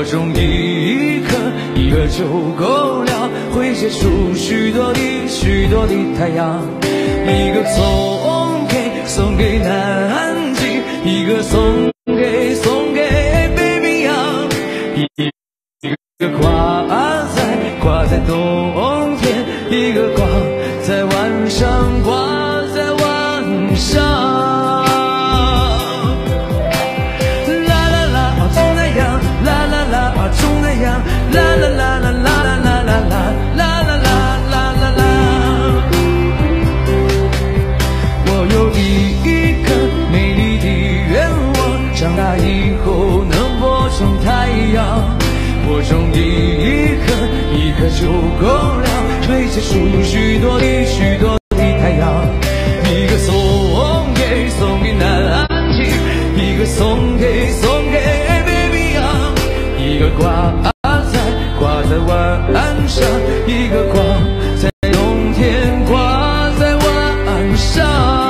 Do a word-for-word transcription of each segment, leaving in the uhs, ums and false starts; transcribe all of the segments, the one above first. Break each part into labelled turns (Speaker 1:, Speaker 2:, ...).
Speaker 1: 我种一颗一颗就够了，会结出许多的许多的太阳。一个送给送给南极，一个送给送给北冰洋，一个挂在挂在冬天，一个挂在晚上挂在晚上。啦啦啦啦啦啦啦啦啦啦啦啦啦啦！我有一颗美丽的愿望，长大以后能播成太阳。我种一颗一颗就够了，吹起出许多的许多的太阳。一个送给送给南极，一个送给送给北冰洋，一个挂挂在晚上，一个挂在冬天，挂在晚上。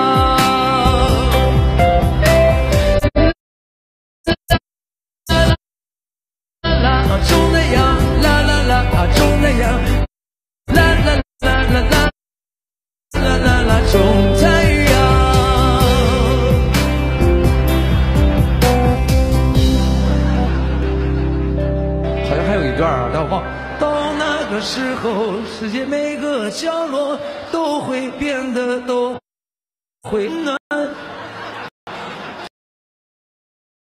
Speaker 1: 啦啦种太阳，啦啦啦种太阳，啦啦啦啦啦啦啦啦种太阳。好像还有一段啊，但我忘了。到那个时候，世界每个角落都会变得都会暖。